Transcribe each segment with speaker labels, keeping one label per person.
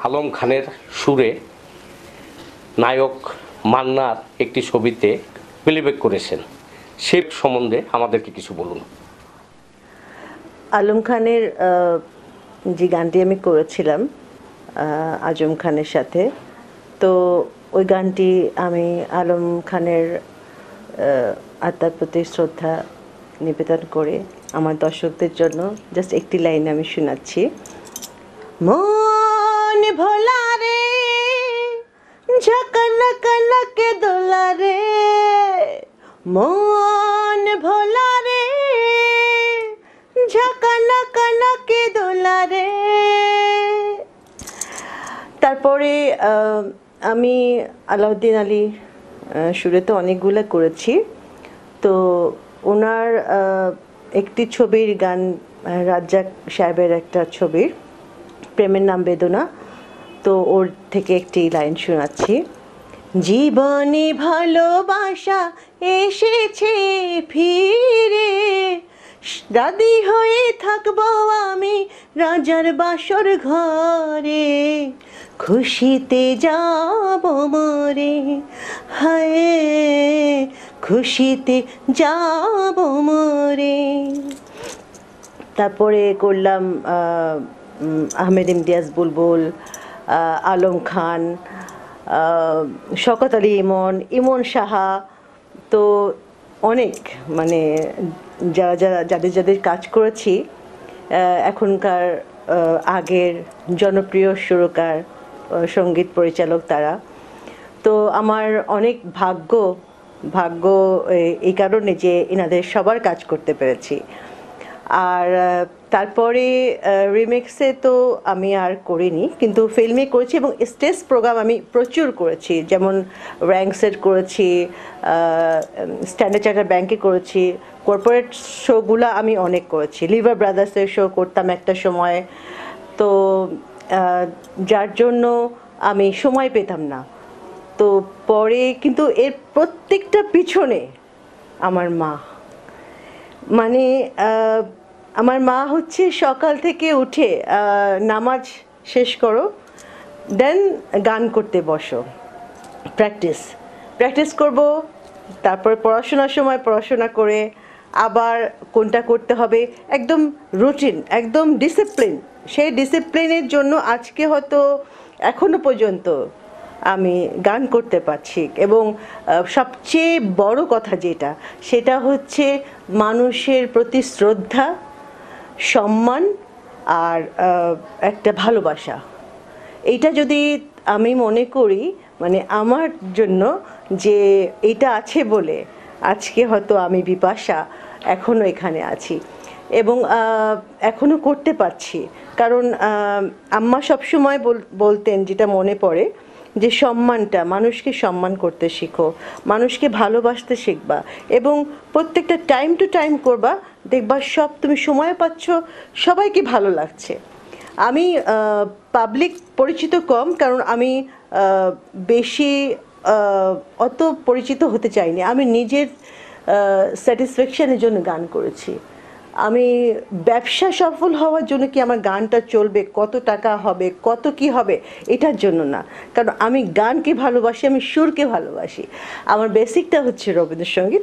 Speaker 1: আলম খানের সুরে নায়ক মান্নার একটি ছবিতে প্লেব্যাক করেছেন, সে সম্বন্ধে আমাদেরকে কিছু বলুন।
Speaker 2: আলম খানের যে গানটি আমি করেছিলাম আজম খানের সাথে, তো ওই গানটি আমি আলম খানের আত্মার প্রতি শ্রদ্ধা নিবেদন করে আমার দর্শকদের জন্য জাস্ট একটি লাইন আমি শোনাচ্ছি। মন ভোলা রে ঝকনকে দোলা রে, মন ভোলা রে ঝকনকে দোলা রে। তারপরে আমি আলাউদ্দিন আলী সুরে তো অনেকগুলো করেছি, তো ওনার একটি ছবির গান, রাজ্জাক সাহেবের একটা ছবির প্রেমের নাম বেদনা, তো ওর থেকে একটি লাইন শোনাচ্ছি। জীবনে ভালোবাসা এসেছে ফিরে, দাদি হয়ে থাকবো আমি রাজার বাসর ঘরে, খুশিতে যাব মরে, হায় খুশিতে যাব মরে। তারপরে করলাম আহমেদ ইমতিয়াজ বুলবুল, আলম খান, শওকত আলী ইমন সাহা, তো অনেক মানে যাদের কাজ করেছি এখনকার আগের জনপ্রিয় সুরকার সঙ্গীত পরিচালক তারা। তো আমার অনেক ভাগ্য এই কারণে যে এনাদের সবার কাজ করতে পেরেছি। আর তারপরে রিমিক্সে তো আমি আর করিনি, কিন্তু ফিল্মে করেছি এবং স্টেজ প্রোগ্রাম আমি প্রচুর করেছি, যেমন র্যাঙ্কসেট করেছি, স্ট্যান্ডার্ড চার্টার ব্যাংকে করেছি, কর্পোরেট শোগুলো আমি অনেক করেছি, লিভার ব্রাদার্সের শো করতাম একটা সময়, তো যার জন্য আমি সময় পেতাম না। তো পরে কিন্তু এর প্রত্যেকটা পিছনে আমার মা, মানে আমার মা হচ্ছে সকাল থেকে উঠে নামাজ শেষ করো, দেন গান করতে বসো, প্র্যাকটিস করব, তারপর পড়াশোনার সময় পড়াশোনা করে আবার কোনটা করতে হবে, একদম রুটিন, একদম ডিসিপ্লিন। সেই ডিসিপ্লিনের জন্য আজকে হয়তো এখনো পর্যন্ত আমি গান করতে পারছি। এবং সবচেয়ে বড় কথা যেটা, সেটা হচ্ছে মানুষের প্রতি শ্রদ্ধা, সম্মান আর একটা ভালোবাসা। এইটা যদি আমি মনে করি, মানে আমার জন্য যে এটা আছে বলে আজকে হয়তো আমি বিপাশা এখনও এখানে আছি এবং এখনও করতে পারছি। কারণ আম্মা সবসময় বলতেন, যেটা মনে পড়ে, যে সম্মানটা, মানুষকে সম্মান করতে শিখো, মানুষকে ভালোবাসতে শিখবা এবং প্রত্যেকটা টাইম টু টাইম করবা, দেখবা সব তুমি সময় পাচ্ছ, সবাইকে ভালো লাগছে। আমি পাবলিক পরিচিত কম, কারণ আমি বেশি অত পরিচিত হতে চাইনি। আমি নিজের স্যাটিসফ্যাকশানের জন্য গান করেছি। আমি ব্যবসা সফল হওয়ার জন্য কি আমার গানটা চলবে, কত টাকা হবে, কত কি হবে, এটার জন্য না। কারণ আমি গানকে ভালোবাসি, আমি সুরকে ভালোবাসি। আমার বেসিকটা হচ্ছে রবীন্দ্রসঙ্গীত।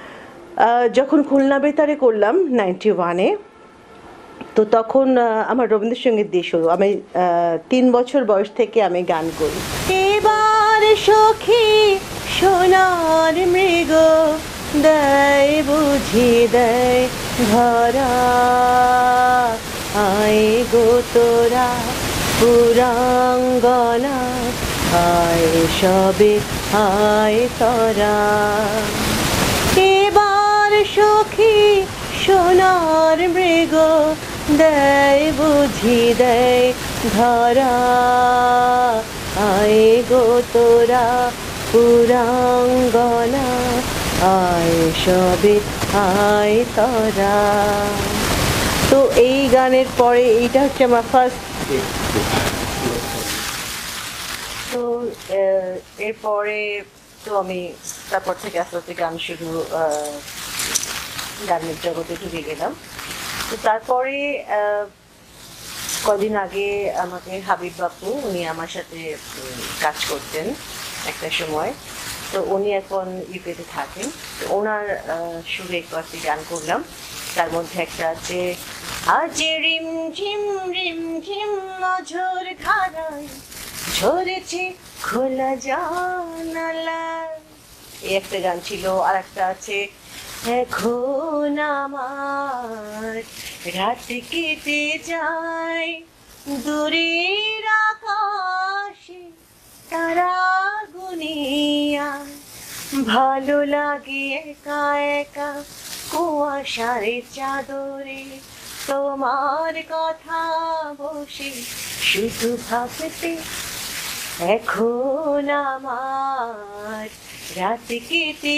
Speaker 2: যখন খুলনা বেতারে করলাম 91-এ, তো তখন আমার রবীন্দ্রসঙ্গীত দিয়ে শুরু। আমি 3 বছর বয়স থেকে আমি গান করি। এবার সখী সোনার মৃগ দেয় বুঝি দেয় ধরা, আয় গো তোরা পুরাঙ্গনা, আয় সবে আয় তরা। এবার সখী সোনার মৃগ দেয় বুঝি দেয় ধরা, আয় গো তোরা পুরাঙ্গনা, আয় সবে আয় তরা। তো এই গানের পরে এইটা হচ্ছে আমার ফার্স্ট। তো এরপরে তো আমি তারপর থেকে আস্তে আস্তে গান শুরু, গানের জগতে ঢুকে গেলাম। তো তারপরে কদিন আগে আমাকে হাবিব বাপু, উনি আমার সাথে কাজ করতেন একটা সময়, তো উনি এখন ইউকেতে থাকেন। তো ওনার সুরে কয়েকটি গান করলাম, তার মধ্যে একটা আছে আজ রিম ঝিম রিম ঝিম অঝোর ধারায় ঝরেছে খোলা জানালা, এই একটা গান ছিল। আর একটা আছে এখন আমার রাত কেটে যায় দূরের আকাশে তারা গুনিয়া, ভালো লাগে একা একা কুয়াশার চাদরে তোমার কথা বসে শুধু ভাবতে, এখন আমার রাত কেটে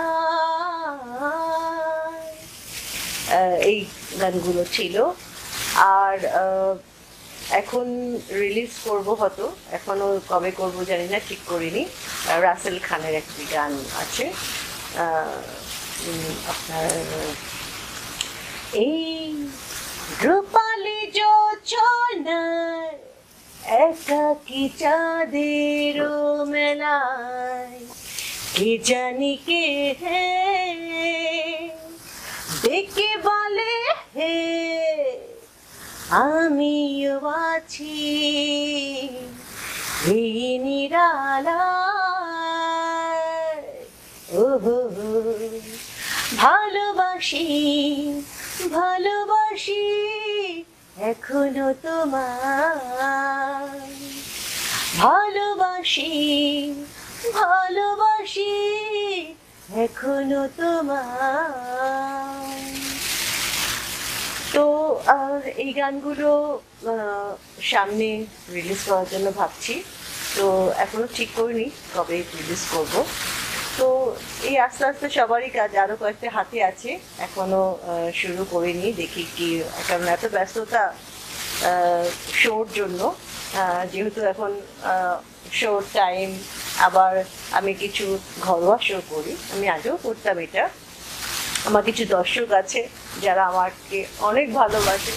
Speaker 2: যায়। এই গানগুলো ছিল। আর এখন রিলিজ করব, হয়তো এখনো কবে করব জানি না, ঠিক করিনি। রাসেল খানের একটি গান আছে, আপনার এই রূপালী যোচনার একাকী চাঁদের মেলায় কে জানি কে হে ডেকে বলে হে আমিও আছি এই নিরালায়, ওহো ভালোবাসি ভালোবাসি এখনো তোমায়, ভালোবাসি ভালোবাসি এখনো তোমায়। তো এই গানগুলো সামনে রিলিজ করার জন্য ভাবছি, তো এখনো ঠিক করিনি কবে রিলিজ করব। তো এই আস্তে আস্তে সবারই কাজ, আরো কয়েকটা হাতে আছে, এখনো শুরু করিনি, দেখি কি, কারণ এত ব্যস্ততা শোর জন্য, যেহেতু এখন শোর টাইম, আবার আমি কিছু ঘরোয়া শো করি, আমি আগেও করতাম এটা। আমার কিছু দর্শক আছে যারা আমাকে অনেক ভালোবাসে,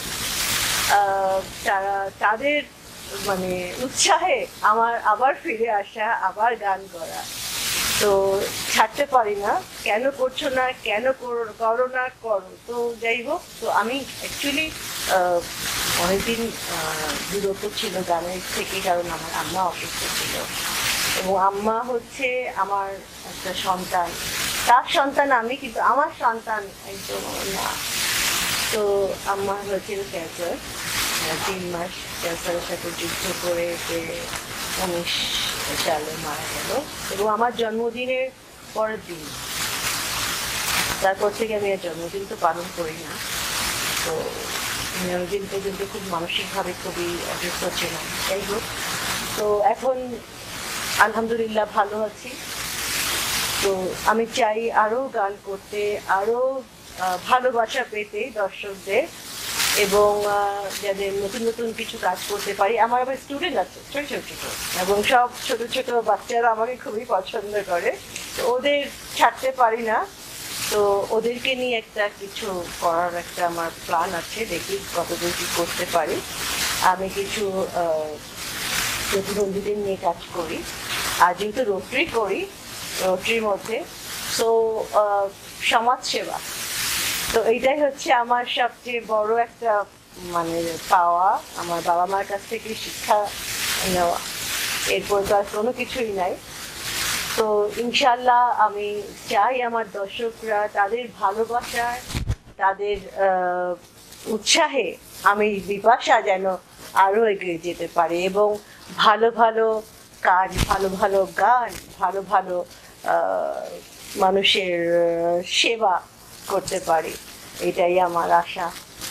Speaker 2: তাদের মানে উৎসাহে আমার আবার ফিরে আসা, আবার গান করা, তো ছাড়তে পারি না। কেন করছো না, কেন করো না, করো। তো যাই হোক, তো আমি অ্যাকচুয়ালি অনেকদিন বিরত ছিল গানের থেকে, কারণ আমার আম্মা অসুস্থ ছিল, এবং আম্মা হচ্ছে আমার একটা সন্তান, তার সন্তান আমি, কিন্তু আমার সন্তান একদম না। তো আম্মার হয়েছিল ক্যান্সার, 3 মাস ক্যান্সারের সাথে যুদ্ধ করে 19 সালে মারা গেল, এবং আমার জন্মদিনের পরের দিন, তারপর থেকে আমি আর জন্মদিন তো পালন করি না। তো জন্মদিন পর্যন্ত খুব মানসিকভাবে খুবই অসুস্থ ছিলাম। যাই হোক, তো এখন আলহামদুলিল্লাহ ভালো আছি। তো আমি চাই আরো গান করতে, আরো ভালোবাসা পেতে দর্শকদের, এবং যাদের নতুন নতুন কিছু কাজ করতে পারি। আমার আবার স্টুডেন্ট আছে ছোট ছোট ছোট, এবং সব ছোট ছোট বাচ্চারা আমাকে খুবই পছন্দ করে, তো ওদের ছাড়তে পারি না। তো ওদেরকে নিয়ে একটা কিছু করার একটা আমার প্ল্যান আছে, দেখি কতদূর কি করতে পারি। আমি কিছু প্রতিবন্ধীদের নিয়ে কাজ করি, আর যেহেতু রোটারি করি, রোটারির মধ্যে সো সমাজসেবা, তো এইটাই হচ্ছে আমার সবচেয়ে বড় একটা মানে পাওয়া, আমার বাবা মার কাছ থেকে শিক্ষা নেওয়া, এরপর তো আর কোনো কিছুই নাই। তো ইনশাল্লাহ আমি চাই আমার দর্শকরা তাদের ভালোবাসায়, তাদের উৎসাহে আমি বিপাশা যেন আরো এগিয়ে যেতে পারে, এবং ভালো ভালো কাজ, ভালো ভালো গান, ভালো ভালো মানুষের সেবা করতে পারি, এটাই আমার আশা।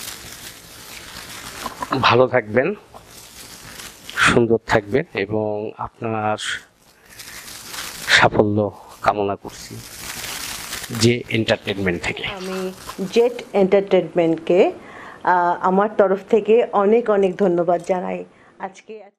Speaker 1: ভালো থাকবেন, সুন্দর থাকবেন, এবং আপনার সাফল্য কামনা করছি যে এন্টারটেনমেন্ট থেকে।
Speaker 2: আমি জেট এন্টারটেনমেন্টকে আমার তরফ থেকে অনেক অনেক ধন্যবাদ জানাই। আজকে